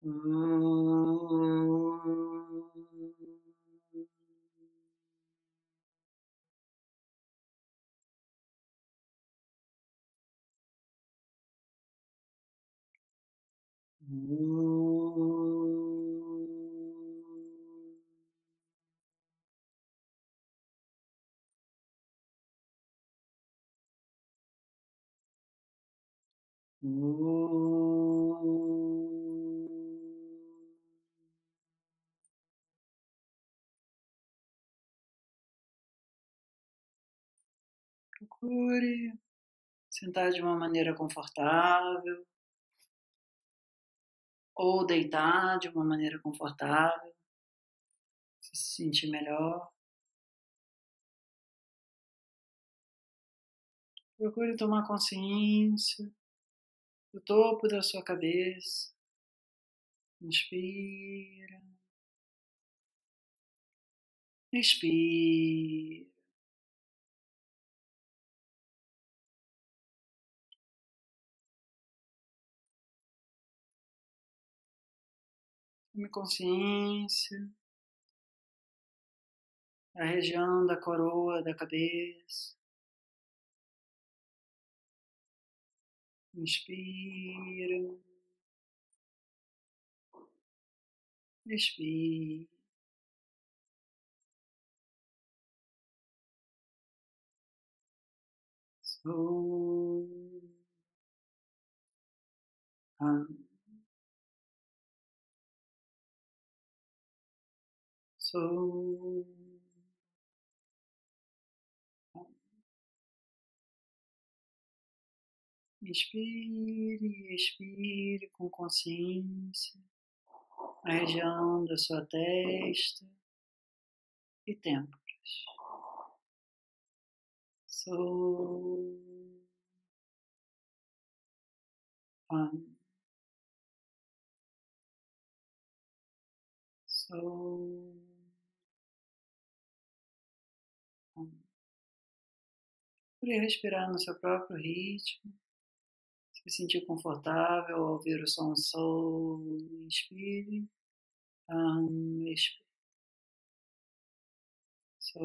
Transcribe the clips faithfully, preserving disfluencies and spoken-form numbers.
Procure sentar de uma maneira confortável ou deitar de uma maneira confortável, se sentir melhor. Procure tomar consciência do topo da sua cabeça. Inspira. Expira. Tome consciência da região da coroa da cabeça. Inspira. Expira. So. Hum. So. Inspire, expire com consciência a região da sua testa e têmporas. So. Hum. So. Hum. Procure respirar no seu próprio ritmo. Se sentir confortável ao ouvir o som so, inspire. Um, expire. So.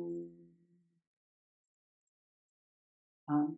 Um.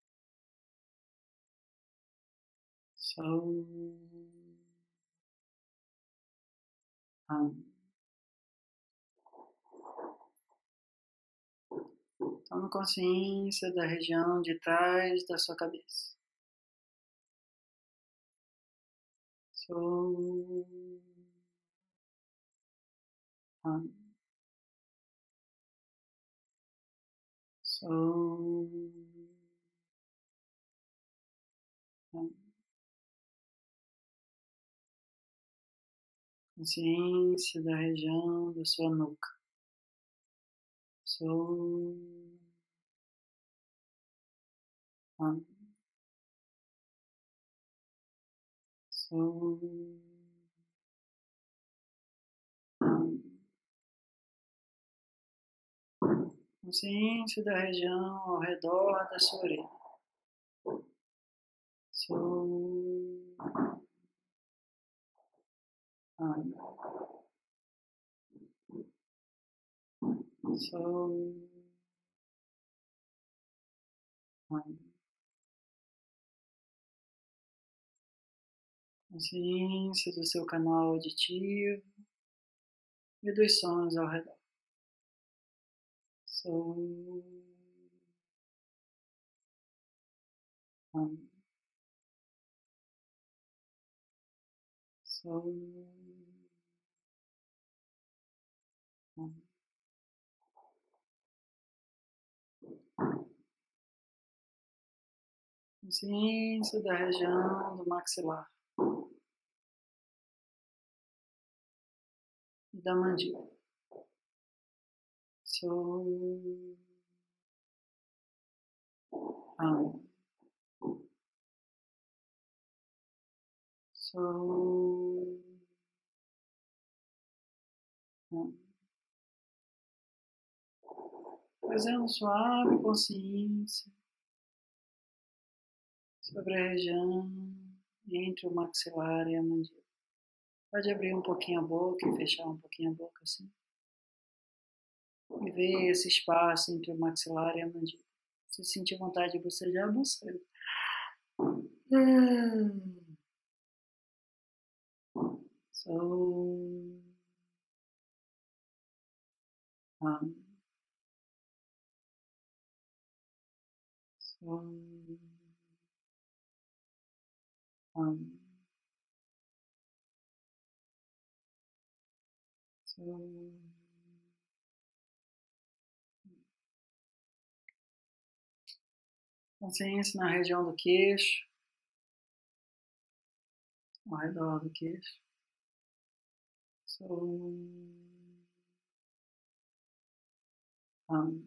So. Um. Tome consciência da região de trás da sua cabeça. So. Um. So. Um. Consciência da região da sua nuca. So. Um. So. Um. Consciência da região ao redor da sua orelha. So. Um. So. Um. Consciência do seu canal auditivo e dos sons ao redor. So. Um. So. Um. Consciência da região do maxilar e da mandíbula. So. Um. So. Um. Fazendo suave consciência sobre a região entre o maxilar e a mandíbula. Pode abrir um pouquinho a boca e fechar um pouquinho a boca assim. E ver esse espaço entre o maxilar e a mandíbula. Se sentir vontade de bocejar, boceja. So, um, so, um, so. Consciência na região do queixo, ao redor do queixo. So, um,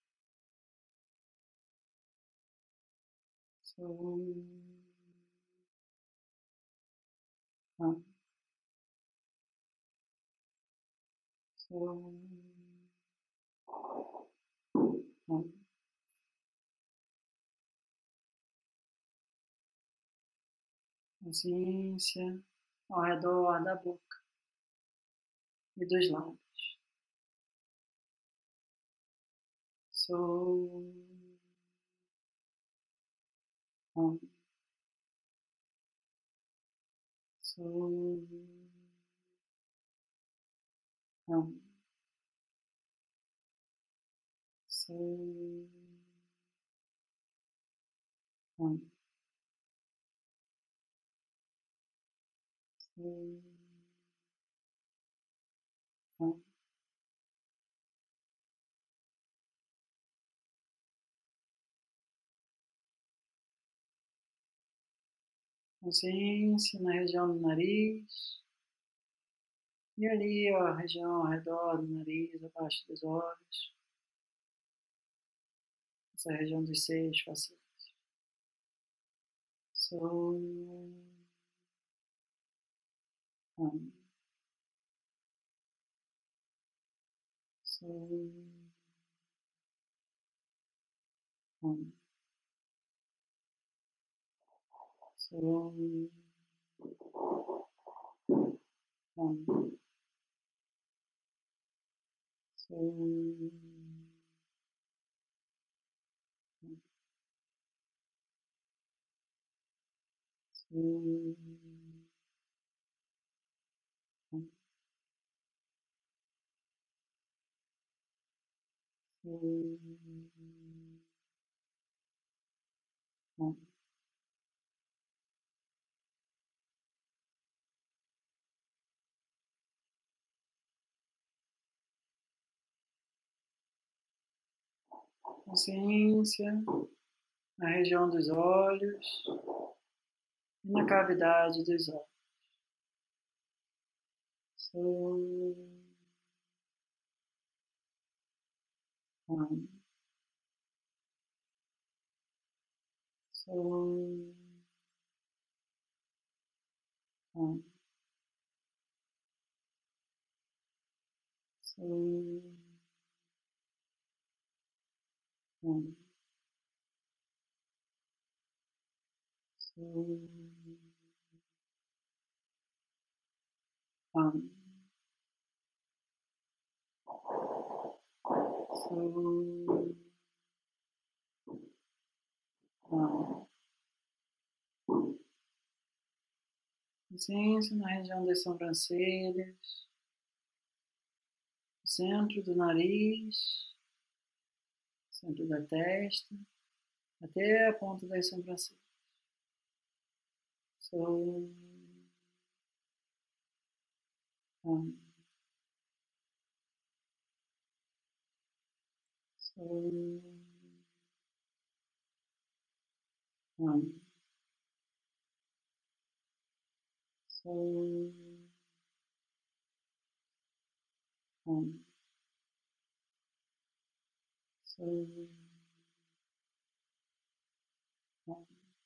so, um, so, um. Consciência ao redor da boca e dos lábios. So, um, so, um, so, um, so, um. Consciência na região do nariz. E ali, ó, a região ao redor do nariz, abaixo dos olhos. Essa região dos seios faciais. So, um, so, um, so, um, so, so, um, so, um. Consciência na região dos olhos e na cavidade dos olhos. So, um, so, um, so, um, so, um, so, um. Consciência na região das sobrancelhas, centro do nariz, centro da testa, até a ponta das sobrancelhas. So, um, so, um, so, um, so, um.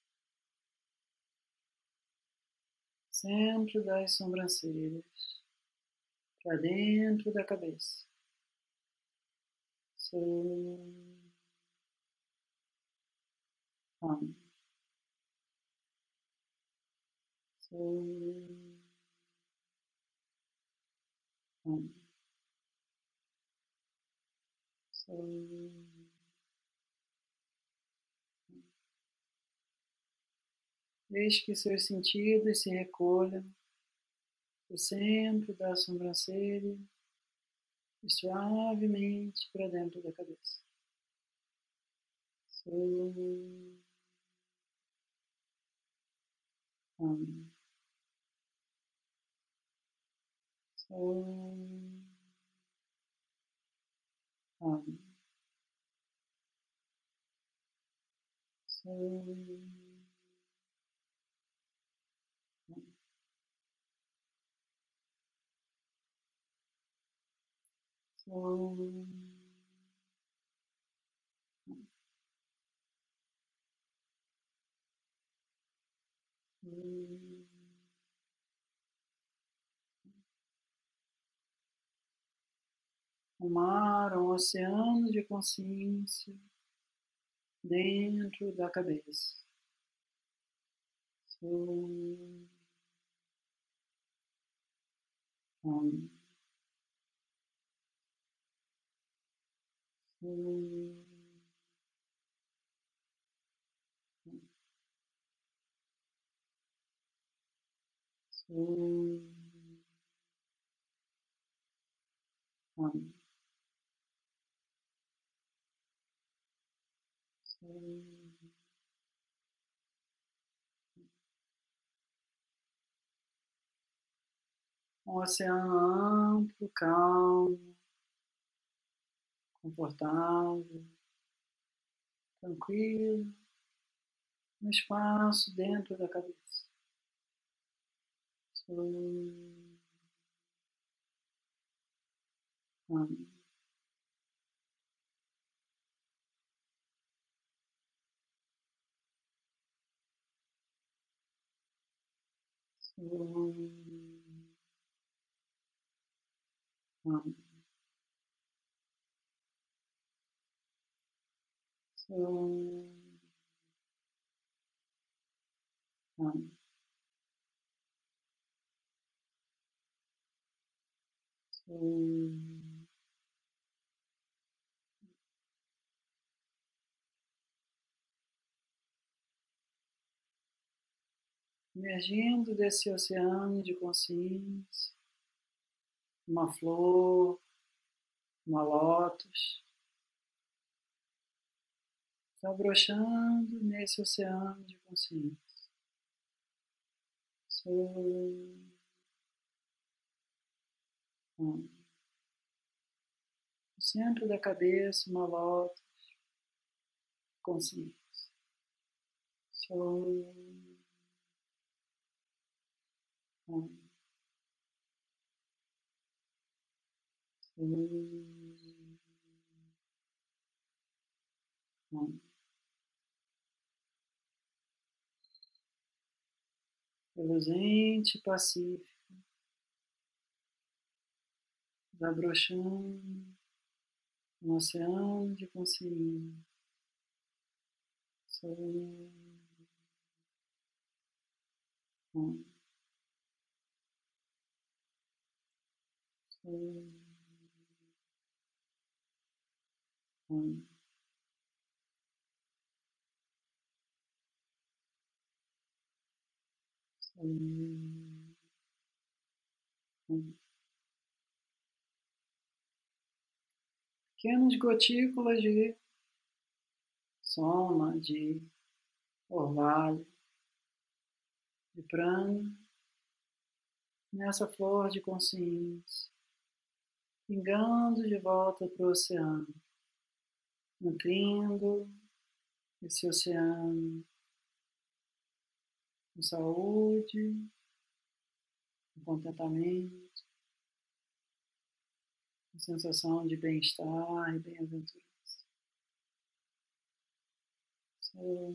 Centro das sobrancelhas, para dentro da cabeça. So, um, so, Hum. So. Deixe que seus sentidos se recolham do centro da sobrancelha e suavemente para dentro da cabeça. So. Hum. So. Hum. So. So. Um mar, um oceano de consciência dentro da cabeça. So. Hum. So. So. Hum. So. Um oceano amplo, calmo, confortável, tranquilo, no espaço dentro da cabeça. So. Hum. So. Hum. So. Hum. So. Emergindo desse oceano de consciência, uma flor, uma lótus, se abrochando nesse oceano de consciência. So. Hum. No centro da cabeça, uma lótus, consciência. So. Hum. So. Hum. Reluzente e pacífico, desabrochando no oceano de consciência. So. Hum. So. Hum. So. Hum. Pequenas gotículas de soma, de orvalho, de prana, nessa flor de consciência, pingando de volta para o oceano, nutrindo esse oceano com saúde, com contentamento, com sensação de bem-estar e bem-aventurança. So.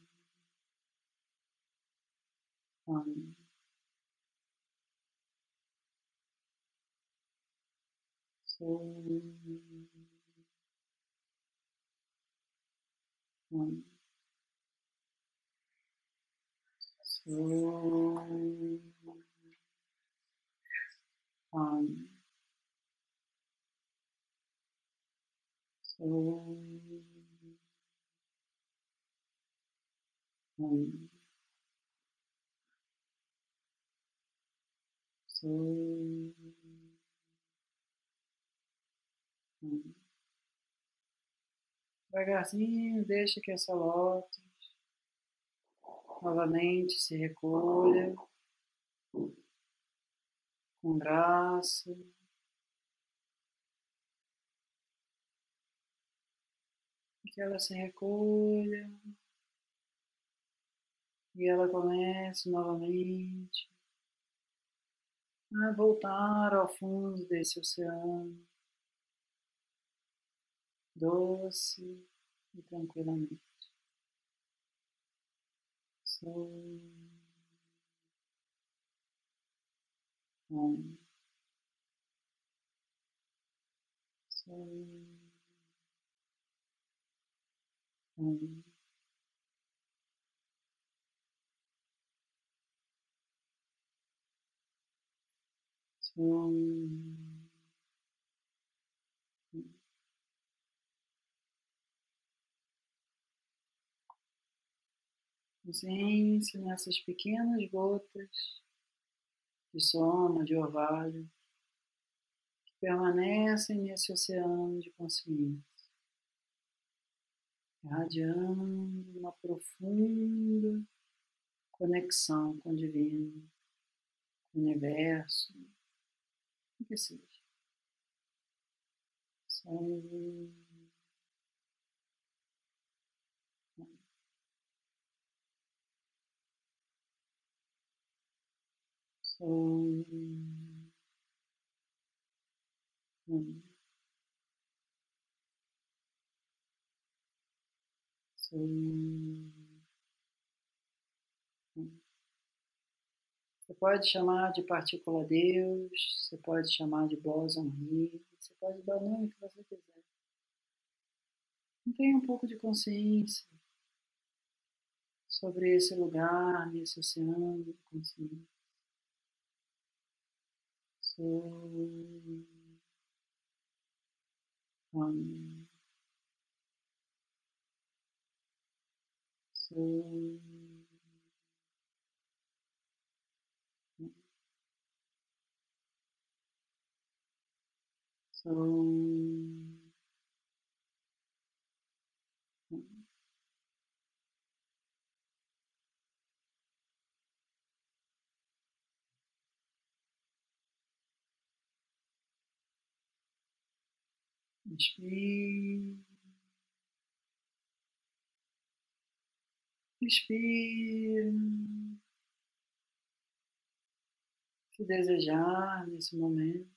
Hum. So. Hum. So. Hum. Sou. Hum. Sou. Hum. Devagarzinho, deixa que essa lótus novamente se recolha com graça, e que ela se recolha e ela comece novamente a voltar ao fundo desse oceano, doce e tranquilamente. Sou. Hum. Sou. Hum. Sou. Consciência nessas pequenas gotas de sono, de orvalho, que permanecem nesse oceano de consciência, irradiando uma profunda conexão com o divino, com o universo, o que seja. Sou. Sou. Sou. Você pode chamar de partícula Deus, você pode chamar de bóson Higgs, você pode dar o nome que você quiser. Tenha um pouco de consciência sobre esse lugar, nesse oceano de consciência. Sou. Hum. Sou. Sou. Inspire. Inspire. Se desejar nesse momento,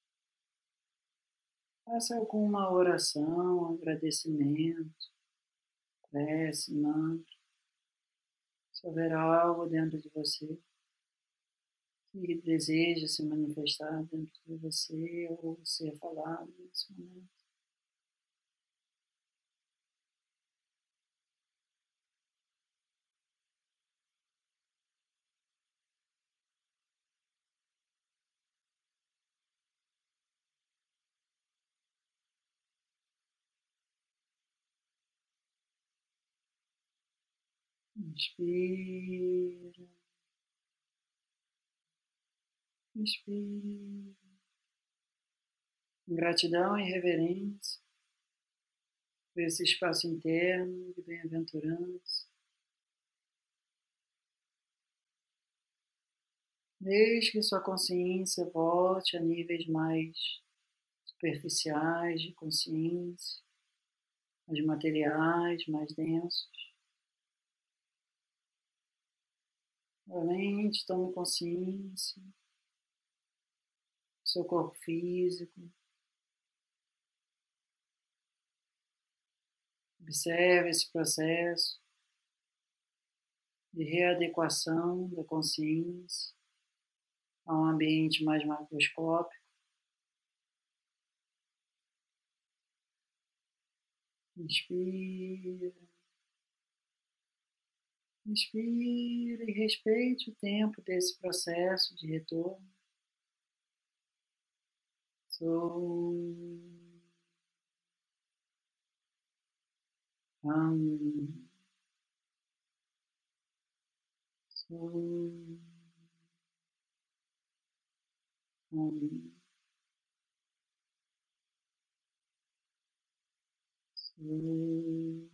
faça alguma oração, agradecimento, prece, mantra. Se houver algo dentro de você que deseja se manifestar dentro de você ou ser falado nesse momento. Inspira, inspira. Gratidão e reverência por esse espaço interno de bem-aventurança. Desde que sua consciência volte a níveis mais superficiais de consciência, mais materiais, mais densos. Novamente, tome consciência do seu corpo físico. Observe esse processo de readequação da consciência a um ambiente mais macroscópico. Inspira. Inspire e respeite o tempo desse processo de retorno. Sou. Hum. Hum. Hum. Hum.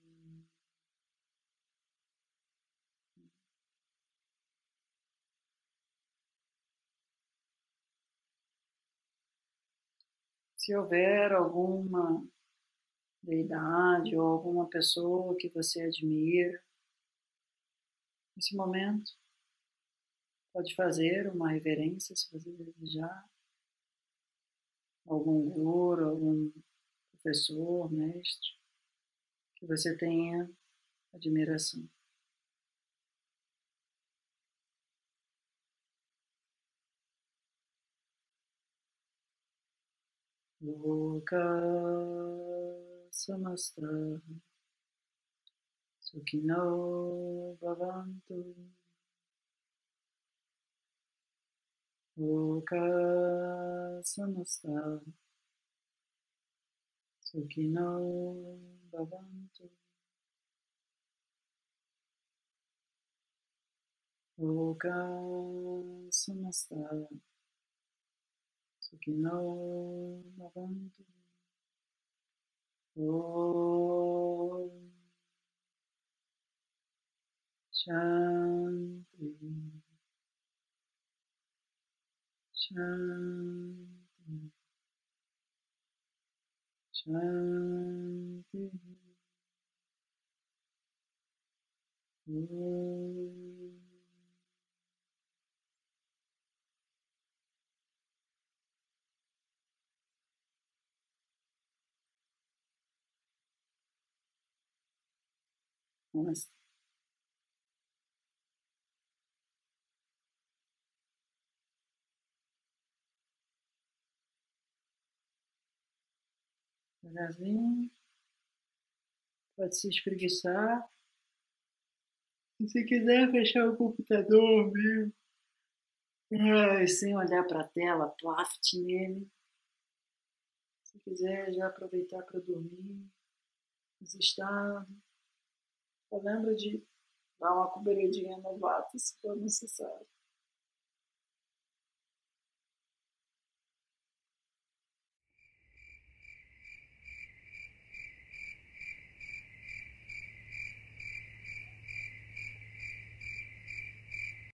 Se houver alguma deidade ou alguma pessoa que você admira, nesse momento, pode fazer uma reverência, se você desejar, algum guru, algum professor, mestre, que você tenha admiração. Loka samasta sukhino bhavantu. Loka samasta sukhino bhavantu. Loka samasta sukhino bhavantu. Om Shanti Shanti Shanti. Om. Namastê. Devagarzinho, pode se espreguiçar. E se quiser fechar o computador mesmo, ai, sem olhar para a tela, plaft nele. Se quiser já aproveitar para dormir, nesse estado, só lembra de dar uma cobridinha no vato se for necessário.